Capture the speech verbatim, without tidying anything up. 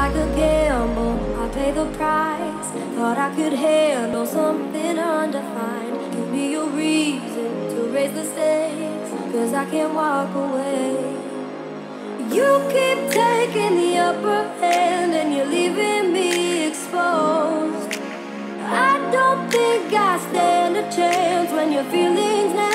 like a gamble, I pay the price. Thought I could handle something undefined. Give me a reason to raise the stakes, 'cause I can't walk away. You keep taking the upper hand and you're leaving me exposed. I don't think I stand a chance when your feelings never